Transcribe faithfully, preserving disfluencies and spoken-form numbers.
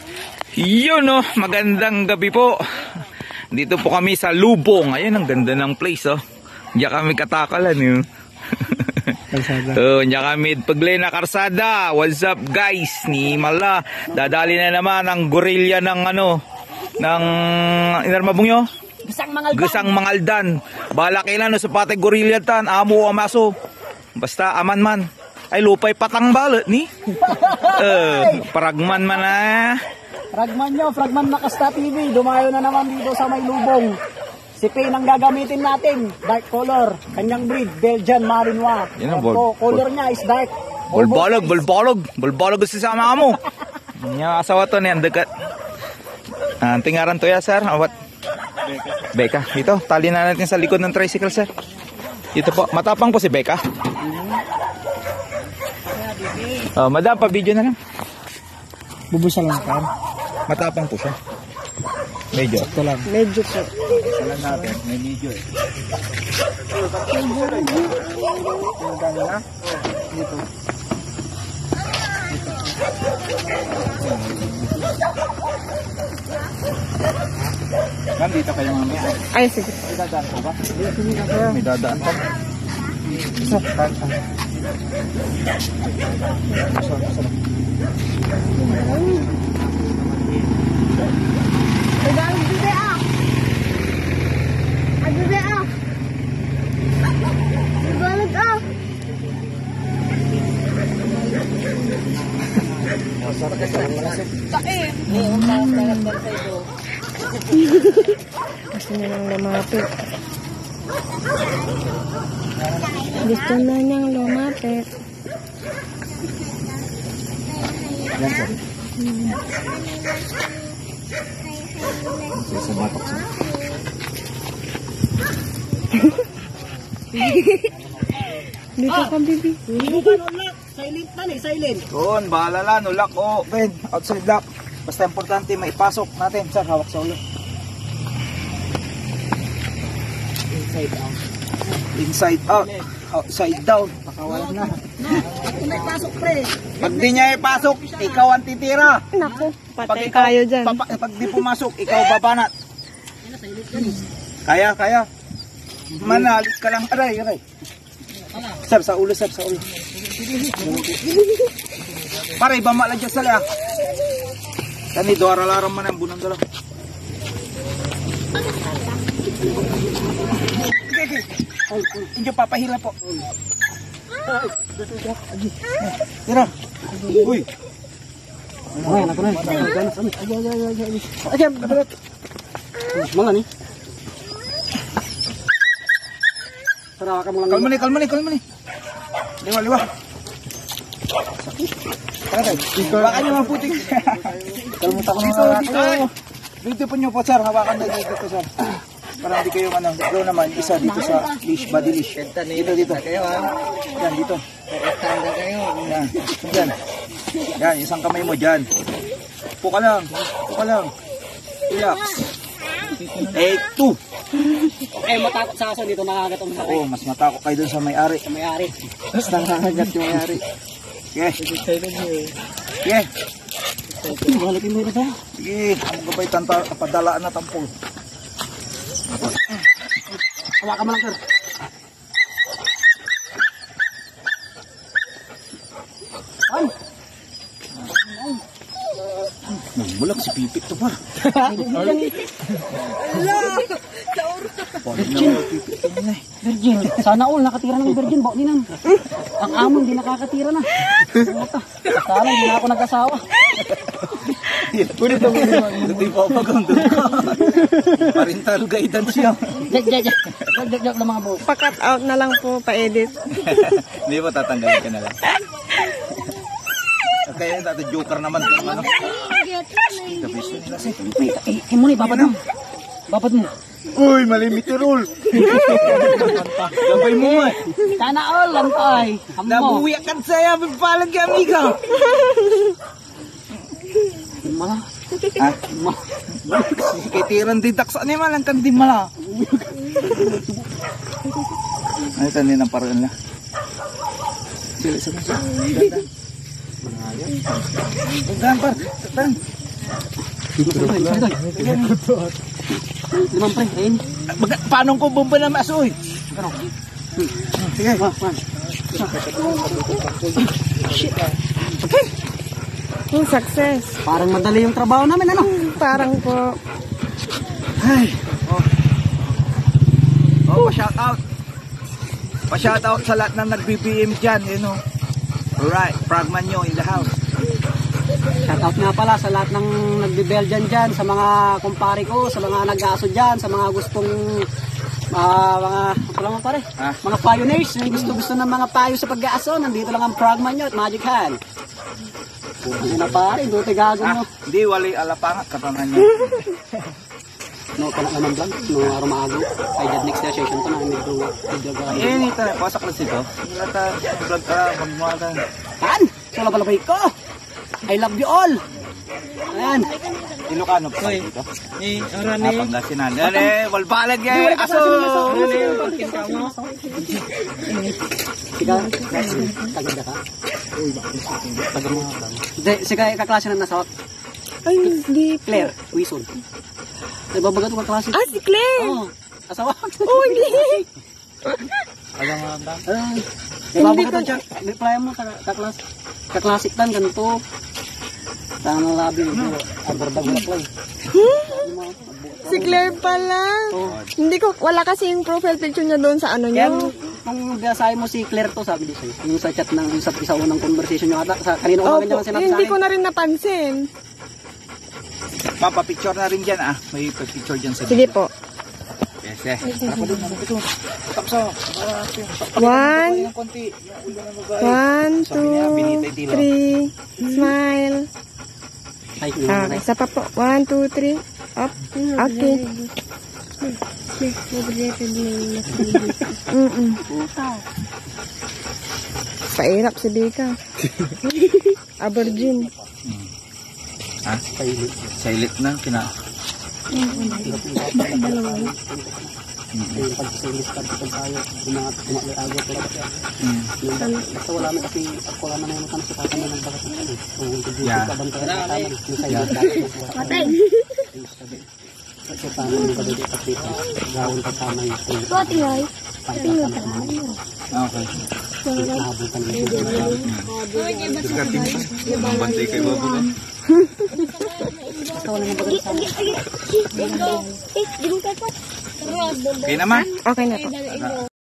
Yun oh, magandang gabi po. Dito po kami sa Lubong. Ayun, ang ganda ng place oh. Diyan kami katakalan yun. Karsada. Oh, diyan kami paglena karsada. What's up guys? Ni Mala. Dadali na naman ang gorilla ng ano, ng inarmabong nyo? Gusang Mangaldan. Gusang Mangaldan. Balak ilan no sa patay gorilla tan. Amo o maso. Basta aman man. Ay lupay patang balot ni. uh, Paragman man ah. Fragman nyo, Fragman Makasta T V. Dumayo na naman dito sa may Lubong. Si Pin ang gagamitin natin. Dark color. Kanyang breed, Belgian Malinois. Yan ang bol, color niya is dark. Bulbolog, bulbolog. Bulbolog gusto sa mo. Nya asawa to niyan dekat. Ah, tingaran to ya sir. Awat. Beka. Ito, tali na natin sa likod ng tricycle sir. Ito po, matapang po si Beka. Oh, madam, pa video na lang. Bubusa lang ka. Matapang po siya. Medyo. Ito lang. Medyo po. Isa lang natin. May medyo eh. Yung gano'n na. Dito. Nandito kayo mamaya. Ay, sige. May dadaan po ba? May dadaan po. Isa. Isa. Udah gede ah. Aduh deh ah. Balik ah. Tain. Gusto niya nang lumapit. Gusto na niyang lumapit. Yan po. Hmm. Sa batok siya. Dito ka, baby. Bukan unlock. Silent man eh, silent. Doon, bahala lang. Lock o open. Outside lock. Basta importante maipasok natin. Sir, hawak sa ulo. Inside out. Inside out. Outside down. Pakawalan na. Kung may pasok pre. Pag di niya ipasok, ikaw ang titira. Naku, Pag patay ikaw, kayo dyan. papa, pag di pumasok, ikaw babanat. Kaya, kaya. Manalis ka lang. Aray, aray. Sir, sa ulo, sir, sa ulo. Pare, iba malagyan sa liya. Kani, doara-laram man ang bunang dalaw. Ay, hindi papahila po. Tira. Uy. Ay, naku na. Ay, ay, ay, ay. Ay, berat. Mga ni. Tara ka mga. Kalma ni, kalma ni, kalma ni. Liwa, liwa. Sakit. Hawakan niyo mga putik. Kalmutan ko Dito, na. dito. Dito po niyo po, sir. Hawakan na dito, sir. Para hindi kayo ano, ito naman, isa dito sa leash, body leash. Dito, dito. Yan, dito. Yan, yan. Yan, isang kamay mo dyan. Upo ka lang, upo ka lang. Relax. Take two. Eh, matakot sa aso dito, nakagatong sa Oo, mas matakot kayo dun sa may-ari. sa may-ari. Mas nangangagat yung may-ari. Sige. Sige. Balikin mo ito sa. Sige, ang gabay tanta, padalaan na tampol. Hawakan mo lang, sir. Ay! Nagbulag si Pipit to pa. Virgin. Sana all nakatira ng virgin. Bok din ang amon di nakakatira na. Sana hindi na ako nag-asawa. Pwede ito mo naman. Ito yung papagang doon ka. Parental guidance siya. Jack, jack, jack. Jack, jack, jack lang mga boss. Pa-cut out na lang po, pa-edit. Hindi ba tatanggalin ka na lang? Kaya dati joker naman. Ano? Gabiso nila siya. Eh, eh, muna, babad mo. Babad mo. Uy, malimit yung rule. Gabay mo eh. Sana all, lantay. Hammo. Nabuwiyak kan saya, bipalag ka, amiga. Mala. Ha? Kitiran didak sa animal, ang kan di mala. Ay, tanin ang paraan na. Sili sa mga. Dandan par, dandan. Limang pre, ayun. Baga- Paano ko bumba na masoy? Sige, one, one. Hmm, success. Parang madali yung trabaho namin, ano? Parang po. Ay. Oh. Oh, pa-shout out. Pa-shout out sa lahat ng nag-B B M dyan, you know. Alright, Frogman nyo in the house. Shout out nga pala sa lahat ng nagbe-Belgian dyan, sa mga kumpare ko, sa mga nag-aso dyan, sa mga gustong ah, mga, ano lang pare? Ah. Mga pioneers, yung gusto-gusto ng mga payo sa pag-aaso, nandito lang ang Frogman nyo at Magic Hand. Ano na pare, dote gago Ah, mo. hindi, wali alapangat, katangan nyo. No, pala naman vlog, no araw maago. Ay, dad next year session ko na, medyo, medyo gago. Eh, nita, pasok lang dito. Nata, vlog ka, magmumatan. Yan! So, labalabay ko! I love you all! Ayan! Ilocano pa dito. Ni Ah, Arane. Pangasinan. Dale, walbalag yan. Aso! Sika, tagad ka? Hindi, sika kaklase ng nasawak. Ay, hindi po. Claire, Wison. Nagbabagat ko kaklase. Ah, si Claire! Oo, asawak. Oh, hindi. Ah, nagbabagat ko dyan. Reply mo, ka- kaklas. Kaklasik tan, ganito. Tangan ng labi nito. Abordag wala play. Si Claire pala. Oo. Hindi ko, wala kasi yung profile picture niya doon sa ano Kaya niya. kung gasahin mo si Claire to, sabi di sa'yo. Yung sa chat ng isa, isa unang conversation nyo ata. Sa, kanina Oh, umaga niya sinabi sa hindi akin. ko na rin napansin. Papapicture na rin dyan, ah. May picture dyan sa Sige po. Yes, yes. Tara pa doon, ito. Tapso. One, Ng konti. Yung ulo ng babae. one, Sabi niya, two, binitay tila. three, smile. Ay, Ah, okay, isa pa po. One, two, three. Up. Okay. Mm-mm. Pairap si Bika. Abergin. Ha? Silent na, kina. Mm. Basta wala na kasi ako wala na naman kami sa tatama ng bagat ng ano. Yeah. Patay! Kasi paano yung kadali kapita, gawin pa tama yung Pati ay. Okay. nahabutan ng video. Sigating pa. Ang bantay kay Bobo ka. Basta wala na bagat sa Okay naman. Okay na po.